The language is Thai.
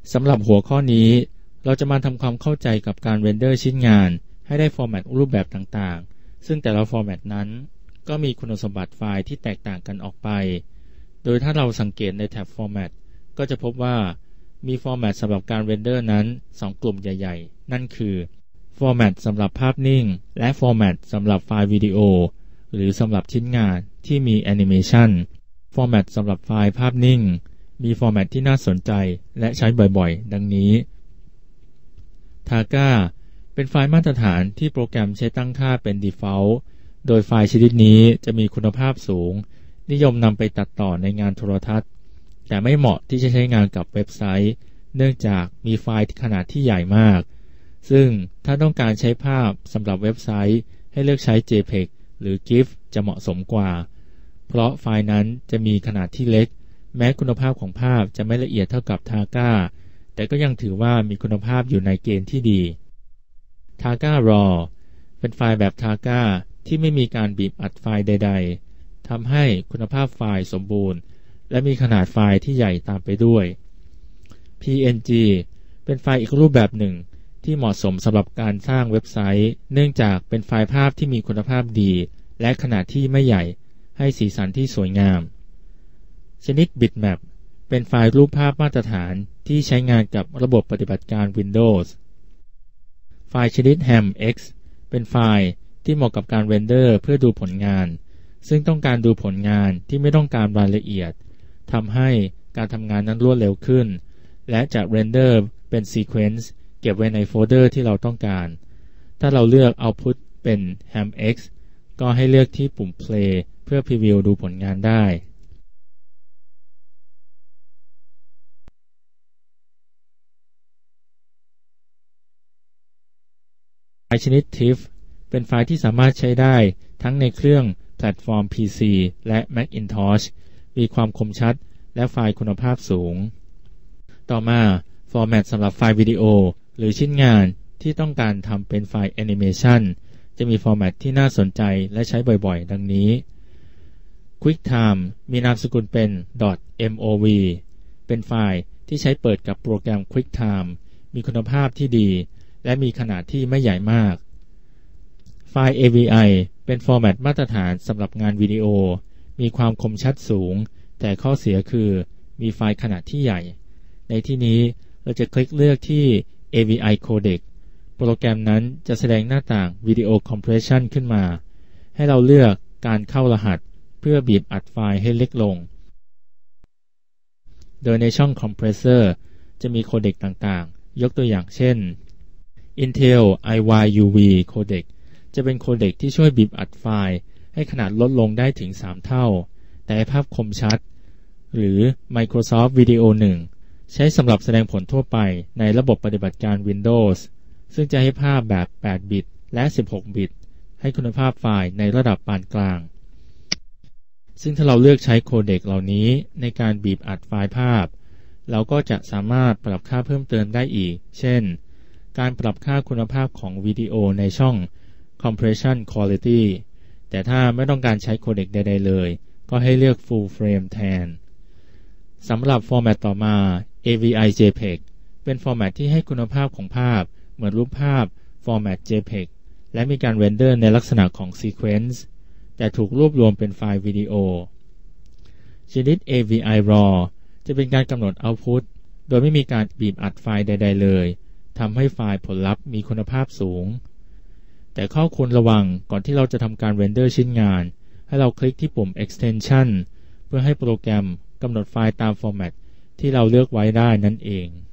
สำหรับหัวข้อนี้เราจะมาทำความเข้าใจกับการเรนเดอร์ชิ้นงานให้ได้ฟอร์แมตรูปแบบต่างๆซึ่งแต่ละฟอร์แมตนั้นก็มีคุณสมบัติไฟล์ที่แตกต่างกันออกไปโดยถ้าเราสังเกตในแท็บฟอร์แมตก็จะพบว่ามีฟอร์แมตสำหรับการเรนเดอร์นั้น2กลุ่มใหญ่ๆนั่นคือฟอร์แมตสำหรับภาพนิ่งและฟอร์แมตสำหรับไฟล์วิดีโอหรือสำหรับชิ้นงานที่มีแอนิเมชันฟอร์แมตสำหรับไฟล์ภาพนิ่งมีฟอร์แมตที่น่าสนใจและใช้บ่อยๆดังนี้ Targa เป็นไฟล์มาตรฐานที่โปรแกรมใช้ตั้งค่าเป็น Default โดยไฟล์ชนิดนี้จะมีคุณภาพสูงนิยมนำไปตัดต่อในงานโทรทัศน์แต่ไม่เหมาะที่จะใช้งานกับเว็บไซต์เนื่องจากมีไฟล์ขนาดที่ใหญ่มากซึ่งถ้าต้องการใช้ภาพสำหรับเว็บไซต์ให้เลือกใช้ JPEG หรือ GIF จะเหมาะสมกว่าเพราะไฟล์นั้นจะมีขนาดที่เล็กแม้คุณภาพของภาพจะไม่ละเอียดเท่ากับ Targa แต่ก็ยังถือว่ามีคุณภาพอยู่ในเกณฑ์ที่ดี Targa Raw เป็นไฟล์แบบ Targa ที่ไม่มีการบีบอัดไฟล์ใดๆทำให้คุณภาพไฟล์สมบูรณ์และมีขนาดไฟล์ที่ใหญ่ตามไปด้วย PNG เป็นไฟล์อีกรูปแบบหนึ่งที่เหมาะสมสำหรับการสร้างเว็บไซต์เนื่องจากเป็นไฟล์ภาพที่มีคุณภาพดีและขนาดที่ไม่ใหญ่ให้สีสันที่สวยงามชนิด Bitmap เป็นไฟล์รูปภาพมาตรฐานที่ใช้งานกับระบบปฏิบัติการ Windows ไฟล์ชนิด HAMX เป็นไฟล์ที่เหมาะกับการเรนเดอร์เพื่อดูผลงานซึ่งต้องการดูผลงานที่ไม่ต้องการรายละเอียดทำให้การทำงานนั้นรวดเร็วขึ้นและจะเรนเดอร์เป็นซีเควนซ์เก็บไว้ในโฟลเดอร์ที่เราต้องการถ้าเราเลือก Output เป็น HAMX ก็ให้เลือกที่ปุ่ม Play เพื่อพรีวิวดูผลงานได้ไฟล์ชนิด TIFF เป็นไฟล์ที่สามารถใช้ได้ทั้งในเครื่องแพลตฟอร์ม PC และ Macintosh มีความคมชัดและไฟล์คุณภาพสูงต่อมาฟอร์แมตสำหรับไฟล์วิดีโอหรือชิ้นงานที่ต้องการทำเป็นไฟล์แอนิเมชันจะมีฟอร์แมตที่น่าสนใจและใช้บ่อยๆดังนี้ QuickTime มีนามสกุลเป็น .mov เป็นไฟล์ที่ใช้เปิดกับโปรแกรม QuickTime มีคุณภาพที่ดีและมีขนาดที่ไม่ใหญ่มากไฟล์ AVI เป็นฟอร์แมตมาตรฐานสำหรับงานวิดีโอมีความคมชัดสูงแต่ข้อเสียคือมีไฟล์ขนาดที่ใหญ่ในที่นี้เราจะคลิกเลือกที่ AVI Codec โปรแกรมนั้นจะแสดงหน้าต่าง Video Compression ขึ้นมาให้เราเลือกการเข้ารหัสเพื่อบีบอัดไฟล์ให้เล็กลงโดยในช่อง Compressor จะมีโคเด็กต่างๆยกตัวอย่างเช่น Intel IYUV Codec จะเป็นโคเด็กที่ช่วยบีบอัดไฟล์ให้ขนาดลดลงได้ถึง3เท่าแต่ภาพคมชัดหรือ Microsoft Video 1 ใช้สำหรับแสดงผลทั่วไปในระบบปฏิบัติการ Windows ซึ่งจะให้ภาพแบบ8บิตและ16บิตให้คุณภาพไฟล์ในระดับปานกลางซึ่งถ้าเราเลือกใช้โคเด็กเหล่านี้ในการบีบอัดไฟล์ภาพเราก็จะสามารถปรับค่าเพิ่มเติมได้อีกเช่นการปรับค่าคุณภาพของวิดีโอในช่อง Compression Quality แต่ถ้าไม่ต้องการใช้โคเด็กใดๆเลยก็ให้เลือก Full Frame แทนสำหรับฟอร์แมตต่อมา AVI JPEG เป็นฟอร์แมตที่ให้คุณภาพของภาพเหมือนรูปภาพฟอร์แมต JPEG และมีการเรนเดอร์ในลักษณะของ Sequence แต่ถูกรวบรวมเป็นไฟล์วิดีโอชนิด AVI RAW จะเป็นการกำหนด Output โดยไม่มีการบีบอัดไฟล์ใดๆเลยทำให้ไฟล์ผลลัพธ์มีคุณภาพสูงแต่ข้อควรระวังก่อนที่เราจะทำการเรนเดอร์ชิ้นงานให้เราคลิกที่ปุ่ม Extension เพื่อให้โปรแกรมกำหนดไฟล์ตามฟอร์แมตที่เราเลือกไว้ได้นั่นเอง